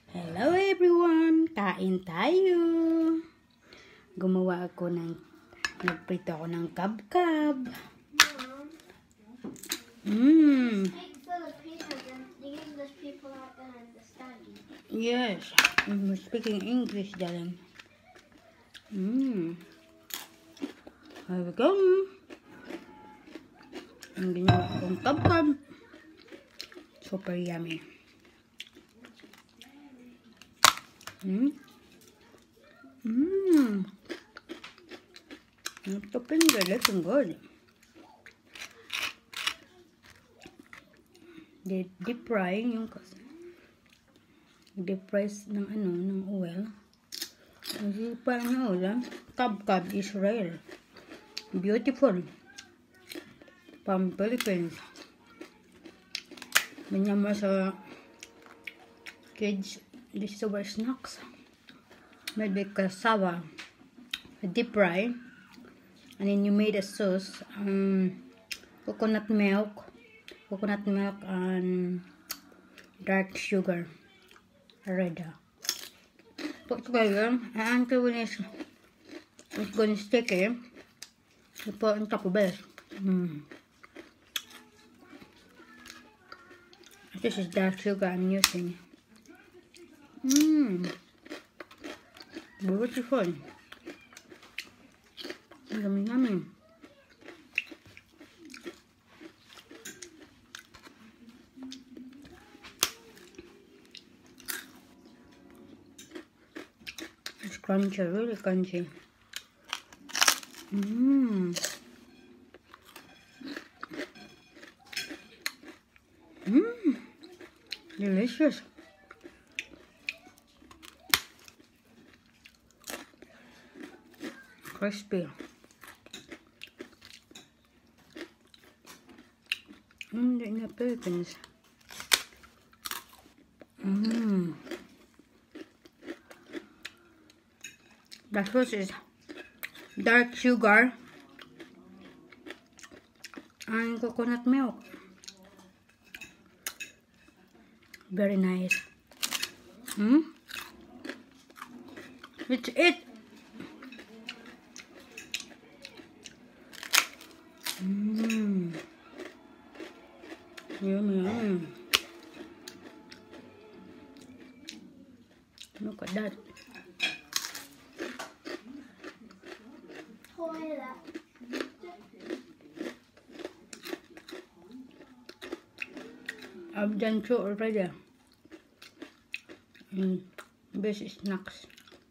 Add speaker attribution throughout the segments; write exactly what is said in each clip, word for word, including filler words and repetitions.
Speaker 1: Hello everyone! Kain tayo! Gumawa ako ng, nagprito ako ng kabkab. Mmm! Yes, I'm speaking English, darling. Mmm! Here we go! Ang ginawa akong kabkab. Super yummy. Mmm. Mmm. It's looking good, looking good. They deep fry yung deep fry ng ano, ng oil. Kasi parang yung oil, kabkab Israel. Beautiful. From Philippines. Ganyan mo sa kids. This is our snacks. Made with cassava, a deep fry, and then you made a sauce, um, coconut milk, coconut milk and dark sugar, red. Put together, and until when it's, it's going to stick it, you put on top of it. Mm. This is dark sugar I'm using. Mmm. Beautiful. Yummy, yummy. It's crunchy, really crunchy. Mmm. Mmm. Delicious. Crispy. Mmm, in the Philippines. Mmm. The sauce is dark sugar and coconut milk. Very nice. Hmm? It's it. Mmm. Yummy, yummy. Look at that. I've done two already. Mm. Best snacks.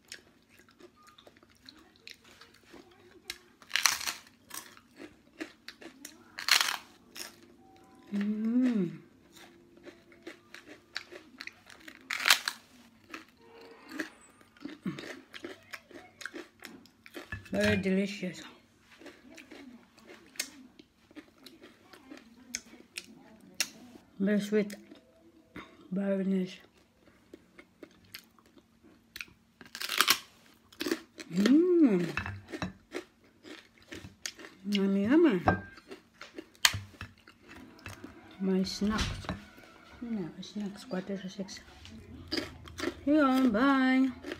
Speaker 1: Mmm. Very delicious. Very sweet. Very nice. Mmm. Yummy, yummy. My snacks. No, snacks, quarter to six. See you, bye.